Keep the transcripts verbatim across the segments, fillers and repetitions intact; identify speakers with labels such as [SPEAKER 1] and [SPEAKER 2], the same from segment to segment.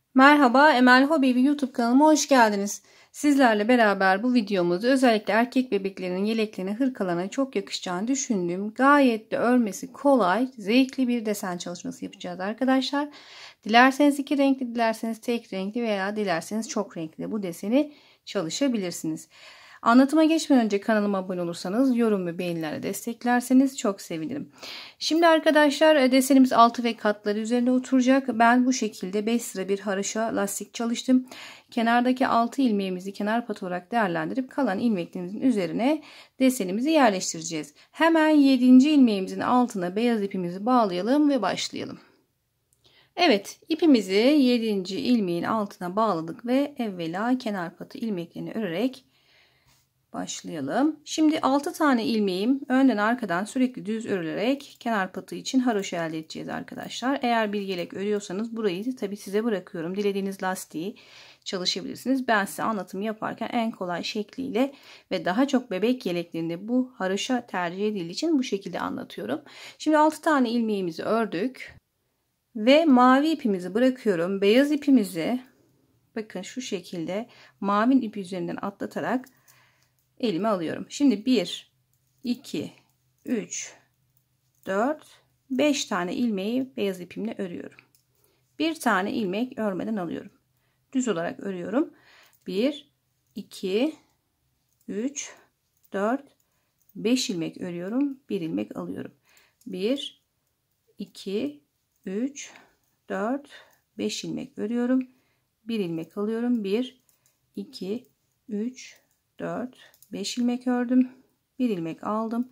[SPEAKER 1] Merhaba, Emel Hobi YouTube kanalıma hoş geldiniz. Sizlerle beraber bu videomuzda özellikle erkek bebeklerin yeleklerine, hırkalarına çok yakışacağını düşündüğüm gayet de örmesi kolay, zevkli bir desen çalışması yapacağız arkadaşlar. Dilerseniz iki renkli, dilerseniz tek renkli veya dilerseniz çok renkli bu deseni çalışabilirsiniz. Anlatıma geçmeden önce kanalıma abone olursanız, yorum ve beğenilerle desteklerseniz çok sevinirim. Şimdi arkadaşlar desenimiz altı ve katları üzerine oturacak. Ben bu şekilde beş sıra bir haroşa lastik çalıştım. Kenardaki altı ilmeğimizi kenar pat olarak değerlendirip kalan ilmeklerimizin üzerine desenimizi yerleştireceğiz. Hemen yedinci ilmeğimizin altına beyaz ipimizi bağlayalım ve başlayalım. Evet, ipimizi yedinci ilmeğin altına bağladık ve evvela kenar patı ilmeklerini örerek başlayalım. Şimdi altı tane ilmeğim önden arkadan sürekli düz örülerek kenar patı için haroşa elde edeceğiz arkadaşlar. Eğer bir yelek örüyorsanız burayı tabi size bırakıyorum. Dilediğiniz lastiği çalışabilirsiniz. Ben size anlatım yaparken en kolay şekliyle ve daha çok bebek yeleklerinde bu haroşa tercih edildiği için bu şekilde anlatıyorum. Şimdi altı tane ilmeğimizi ördük ve mavi ipimizi bırakıyorum. Beyaz ipimizi bakın şu şekilde mavi ip üzerinden atlatarak elime alıyorum. Şimdi bir, iki, üç, dört, beş tane ilmeği beyaz ipimle örüyorum. Bir tane ilmek örmeden alıyorum. Düz olarak örüyorum. bir, iki, üç, dört, beş ilmek örüyorum. bir ilmek alıyorum. bir, iki, üç, dört, beş ilmek örüyorum. bir ilmek alıyorum. bir, iki, üç, dört, beş ilmek ördüm. bir ilmek aldım.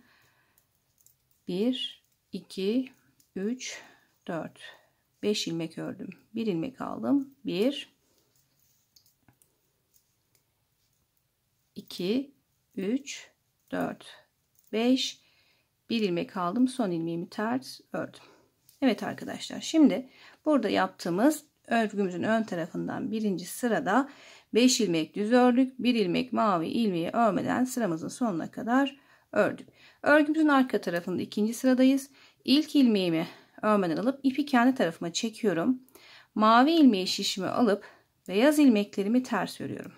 [SPEAKER 1] bir, iki, üç, dört, beş ilmek ördüm. bir ilmek aldım. bir, iki, üç, dört, beş, bir ilmek aldım. Son ilmeğimi ters ördüm. Evet arkadaşlar, şimdi burada yaptığımız örgümüzün ön tarafından birinci sırada beş ilmek düz ördük. bir ilmek mavi ilmeği örmeden sıramızın sonuna kadar ördük. Örgümüzün arka tarafında ikinci sıradayız. İlk ilmeğimi örmeden alıp ipi kendi tarafıma çekiyorum. Mavi ilmeği şişime alıp beyaz ilmeklerimi ters örüyorum.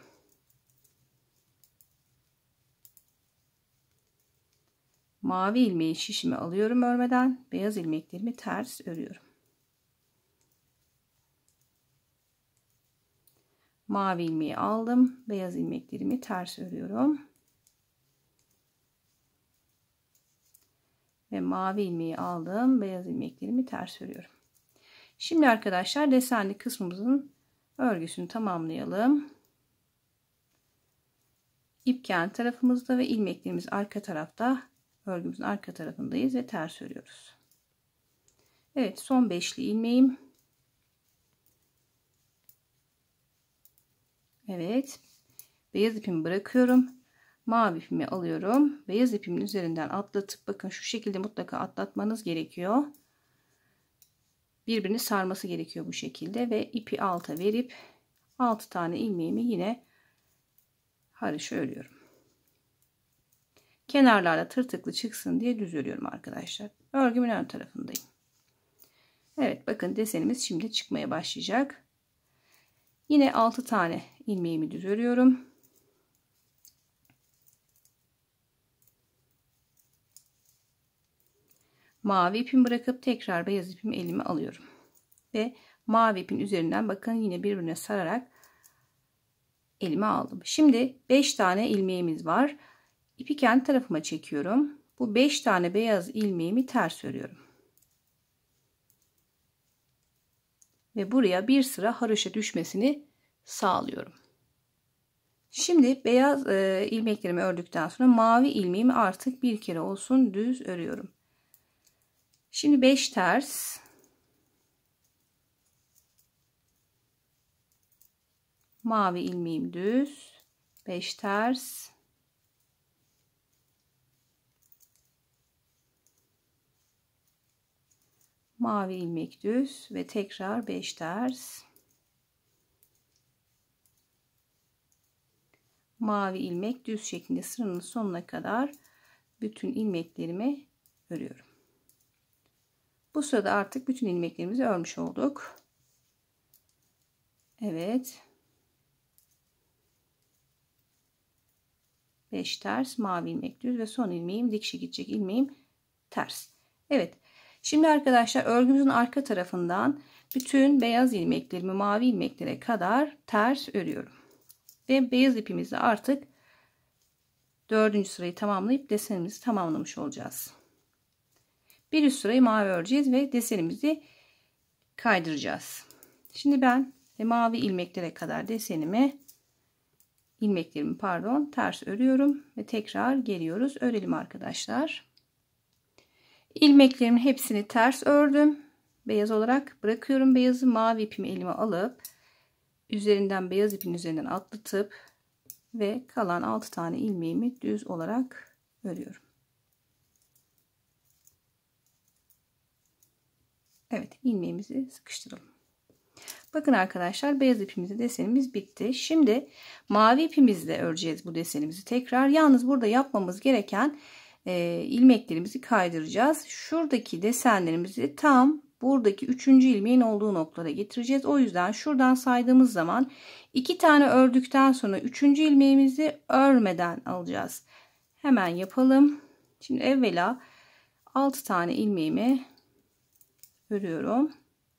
[SPEAKER 1] Mavi ilmeği şişime alıyorum örmeden, beyaz ilmeklerimi ters örüyorum. Mavi ilmeği aldım, beyaz ilmeklerimi ters örüyorum. Ve mavi ilmeği aldım, beyaz ilmeklerimi ters örüyorum. Şimdi arkadaşlar desenli kısmımızın örgüsünü tamamlayalım. İp kendi tarafımızda ve ilmeklerimiz arka tarafta. Örgümüzün arka tarafındayız ve ters örüyoruz. Evet, son beşli ilmeğim. Evet, beyaz ipimi bırakıyorum. Mavi ipimi alıyorum. Beyaz ipimin üzerinden atlatıp bakın şu şekilde mutlaka atlatmanız gerekiyor. Birbirini sarması gerekiyor bu şekilde ve ipi alta verip altı tane ilmeğimi yine haroşa örüyorum. Kenarlarda tırtıklı çıksın diye düz örüyorum arkadaşlar. Örgümün ön tarafındayım. Evet, bakın desenimiz şimdi çıkmaya başlayacak. Yine altı tane ilmeğimi düz örüyorum. Mavi ipimi bırakıp tekrar beyaz ipimi elime alıyorum. Ve mavi ipin üzerinden bakın yine birbirine sararak elime aldım. Şimdi beş tane ilmeğimiz var. İpi kendi tarafıma çekiyorum. Bu beş tane beyaz ilmeğimi ters örüyorum. Ve buraya bir sıra haroşa düşmesini sağlıyorum. Şimdi beyaz e, ilmeklerimi ördükten sonra mavi ilmeğimi artık bir kere olsun düz örüyorum. Şimdi beş ters, mavi ilmeğim düz, beş ters, mavi ilmek düz ve tekrar beş ters, mavi ilmek düz şeklinde sıranın sonuna kadar bütün ilmeklerimi örüyorum. Bu sırada artık bütün ilmeklerimizi örmüş olduk. Evet. beş ters, mavi ilmek düz ve son ilmeğim dikişe gidecek ilmeğim ters. Evet. Şimdi arkadaşlar örgümüzün arka tarafından bütün beyaz ilmeklerimi mavi ilmeklere kadar ters örüyorum. Ve beyaz ipimizle artık dördüncü sırayı tamamlayıp desenimizi tamamlamış olacağız. Bir üst sırayı mavi öreceğiz ve desenimizi kaydıracağız. Şimdi ben mavi ilmeklere kadar desenimi ilmeklerimi pardon ters örüyorum ve tekrar geliyoruz. Örelim arkadaşlar. İlmeklerimin hepsini ters ördüm. Beyaz olarak bırakıyorum beyazı. Mavi ipimi elime alıp üzerinden beyaz ipin üzerinden atlatıp ve kalan altı tane ilmeğimi düz olarak örüyorum. Evet, ilmeğimizi sıkıştıralım. Bakın arkadaşlar, beyaz ipimizle desenimiz bitti. Şimdi mavi ipimizle öreceğiz bu desenimizi tekrar. Yalnız burada yapmamız gereken e, ilmeklerimizi kaydıracağız. Şuradaki desenlerimizi tam buradaki üçüncü ilmeğin olduğu noktalara getireceğiz. O yüzden şuradan saydığımız zaman iki tane ördükten sonra üçüncü ilmeğimizi örmeden alacağız. Hemen yapalım. Şimdi evvela altı tane ilmeğimi örüyorum.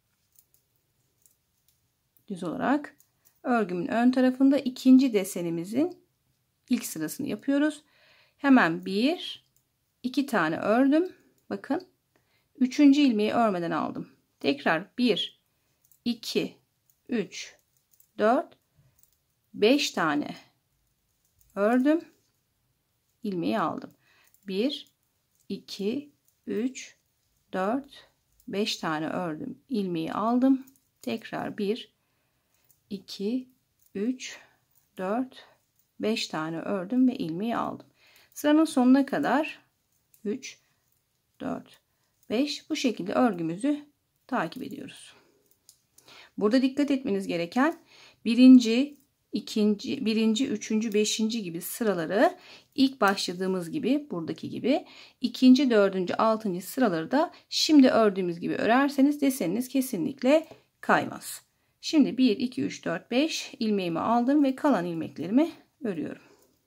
[SPEAKER 1] Düz olarak örgümün ön tarafında ikinci desenimizin ilk sırasını yapıyoruz. Hemen bir, iki tane ördüm. Bakın. Üçüncü ilmeği örmeden aldım. Tekrar bir, iki, üç, dört, beş tane ördüm. İlmeği aldım. bir, iki, üç, dört, beş tane ördüm. İlmeği aldım. Tekrar bir, iki, üç, dört, beş tane ördüm ve ilmeği aldım. Sıranın sonuna kadar üç, dört, beş bu şekilde örgümüzü takip ediyoruz. Burada dikkat etmeniz gereken birinci, ikinci, birinci, üçüncü, beşinci gibi sıraları ilk başladığımız gibi buradaki gibi ikinci, dördüncü, altıncı sıraları da şimdi ördüğümüz gibi örerseniz deseniniz kesinlikle kaymaz. Şimdi bir, iki, üç, dört, beş ilmeğimi aldım ve kalan ilmeklerimi örüyorum.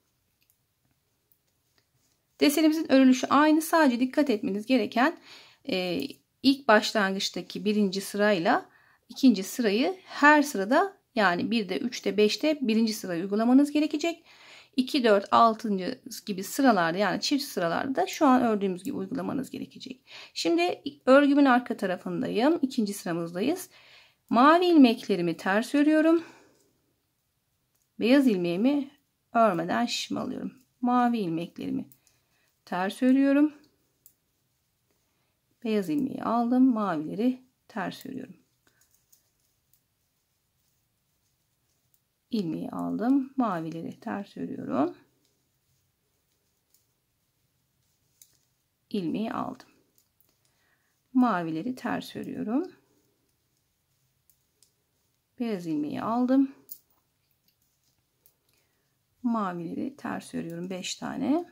[SPEAKER 1] Desenimizin örülüşü aynı, sadece dikkat etmeniz gereken e, ilk başlangıçtaki birinci sırayla ikinci sırayı her sırada yani birde, üçte, beşte birinci sırayı uygulamanız gerekecek. iki, dört, altıncı gibi sıralarda yani çift sıralarda şu an ördüğümüz gibi uygulamanız gerekecek. Şimdi örgümün arka tarafındayım. İkinci sıramızdayız. Mavi ilmeklerimi ters örüyorum. Beyaz ilmeğimi örmeden şişme alıyorum. Mavi ilmeklerimi ters örüyorum. Beyaz ilmeği aldım. Mavileri ters örüyorum. İlmeği aldım. Mavileri ters örüyorum. İlmeği aldım. Mavileri ters örüyorum. Beyaz ilmeği aldım. Mavileri ters örüyorum. beş tane.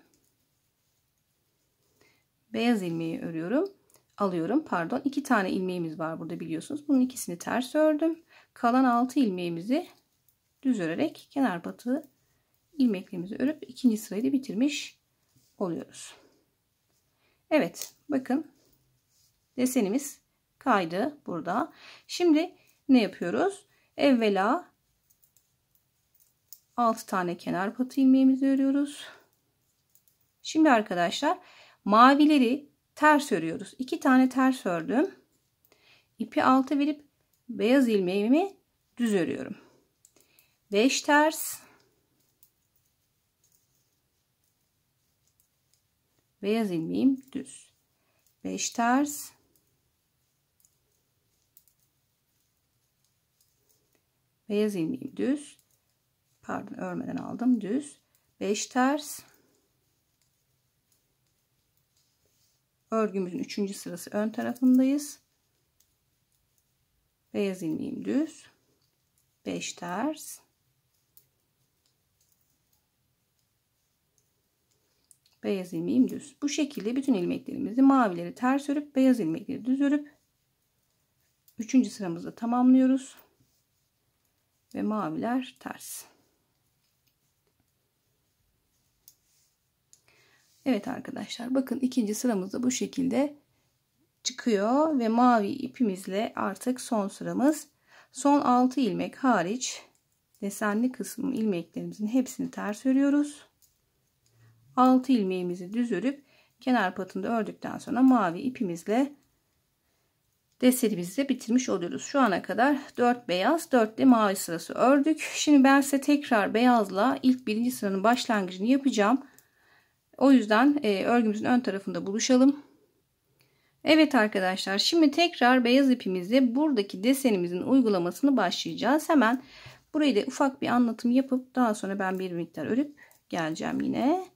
[SPEAKER 1] Beyaz ilmeği örüyorum. Alıyorum. Pardon. iki tane ilmeğimiz var burada biliyorsunuz. Bunun ikisini ters ördüm. Kalan altı ilmeğimizi düz örerek kenar batığı ilmeklerimizi örüp ikinci sırayı da bitirmiş oluyoruz. Evet. Bakın. Desenimiz kaydı burada. Şimdi ne yapıyoruz? Evvela altı tane kenar patı ilmeğimizi örüyoruz. Şimdi arkadaşlar mavileri ters örüyoruz. iki tane ters ördüm. İpi alta verip beyaz ilmeğimi düz örüyorum. beş ters. Beyaz ilmeğim düz. beş ters. Beyaz ilmeğim düz. Pardon, örmeden aldım. Düz. beş ters. Örgümüzün üçüncü sırası ön tarafındayız. Beyaz ilmeğim düz. beş ters. Beyaz ilmeğim düz. Bu şekilde bütün ilmeklerimizi mavileri ters örüp beyaz ilmekleri düz örüp üçüncü sıramızda tamamlıyoruz. ve maviler ters. Evet arkadaşlar, bakın ikinci sıramızda bu şekilde çıkıyor ve mavi ipimizle artık son sıramız. Son altı ilmek hariç desenli kısmı ilmeklerimizin hepsini ters örüyoruz. altı ilmeğimizi düz örüp kenar patını da ördükten sonra mavi ipimizle desenimizi de bitirmiş oluyoruz. Şu ana kadar dört beyaz, dört de mavi sırası ördük. Şimdi ben size tekrar beyazla ilk birinci sıranın başlangıcını yapacağım. O yüzden e, örgümüzün ön tarafında buluşalım. Evet arkadaşlar, şimdi tekrar beyaz ipimizle buradaki desenimizin uygulamasını başlayacağız. Hemen burayı da ufak bir anlatım yapıp daha sonra ben bir miktar örüp geleceğim yine.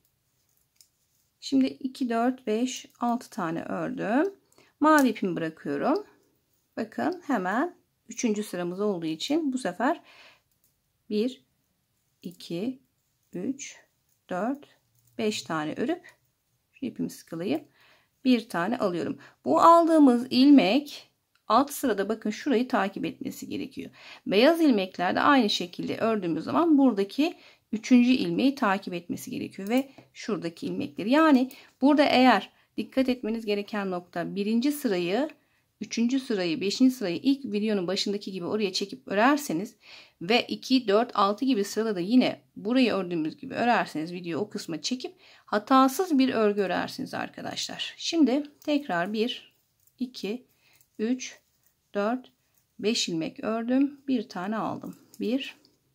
[SPEAKER 1] Şimdi iki, dört, beş, altı tane ördüm. Mavi ipimi bırakıyorum. Bakın hemen üçüncü sıramız olduğu için bu sefer bir, iki, üç, dört, beş tane örüp şu ipimi sıkılayıp bir tane alıyorum. Bu aldığımız ilmek alt sırada bakın şurayı takip etmesi gerekiyor. Beyaz ilmeklerde aynı şekilde ördüğümüz zaman buradaki üçüncü ilmeği takip etmesi gerekiyor ve şuradaki ilmekleri. Yani burada eğer dikkat etmeniz gereken nokta birinci sırayı, üçüncü sırayı, beşinci sırayı ilk videonun başındaki gibi oraya çekip örerseniz ve iki, dört, altı gibi sırada da yine burayı ördüğümüz gibi örerseniz video o kısma çekip hatasız bir örgü örersiniz arkadaşlar. Şimdi tekrar bir, iki, üç, dört, beş ilmek ördüm. Bir tane aldım. bir,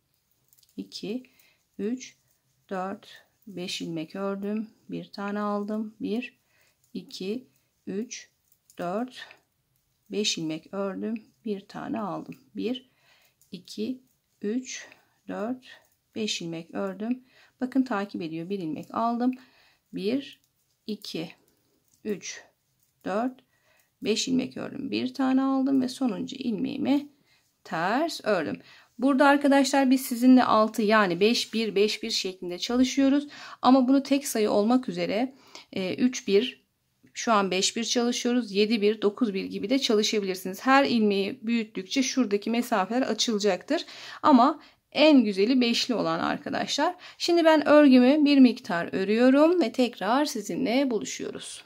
[SPEAKER 1] iki, üç, dört, beş ilmek ördüm. Bir tane aldım. bir, iki, üç, dört, beş ilmek ördüm. Bir tane aldım. bir, iki, üç, dört, beş ilmek ördüm. Bakın takip ediyor. Bir ilmek aldım. bir, iki, üç, dört, beş ilmek ördüm. Bir tane aldım ve sonuncu ilmeğimi ters ördüm. Burada arkadaşlar biz sizinle altı yani beş bir beş bir şeklinde çalışıyoruz. Ama bunu tek sayı olmak üzere üç bir, şu an beş bir çalışıyoruz. yedi bir, dokuz bir gibi de çalışabilirsiniz. Her ilmeği büyüttükçe şuradaki mesafeler açılacaktır. Ama en güzeli beşli olan arkadaşlar. Şimdi ben örgümü bir miktar örüyorum ve tekrar sizinle buluşuyoruz.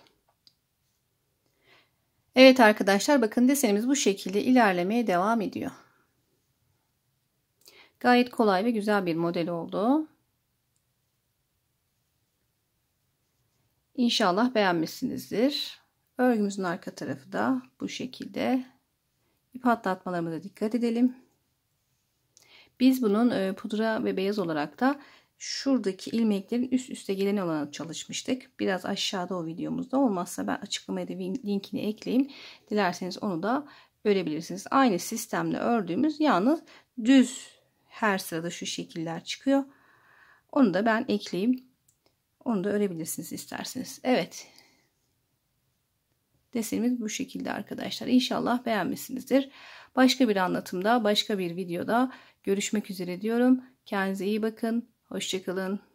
[SPEAKER 1] Evet arkadaşlar, bakın desenimiz bu şekilde ilerlemeye devam ediyor. Gayet kolay ve güzel bir model oldu. İnşallah beğenmişsinizdir. Örgümüzün arka tarafı da bu şekilde. İp atlatmalarımıza dikkat edelim. Biz bunun pudra ve beyaz olarak da şuradaki ilmeklerin üst üste gelen olanı çalışmıştık. Biraz aşağıda o videomuzda, olmazsa ben açıklamaya da linkini ekleyeyim. Dilerseniz onu da örebilirsiniz. Aynı sistemle ördüğümüz, yalnız düz her sırada şu şekiller çıkıyor. Onu da ben ekleyeyim. Onu da örebilirsiniz isterseniz. Evet. Desenimiz bu şekilde arkadaşlar. İnşallah beğenmişsinizdir. Başka bir anlatımda, başka bir videoda görüşmek üzere diyorum. Kendinize iyi bakın. Hoşça kalın.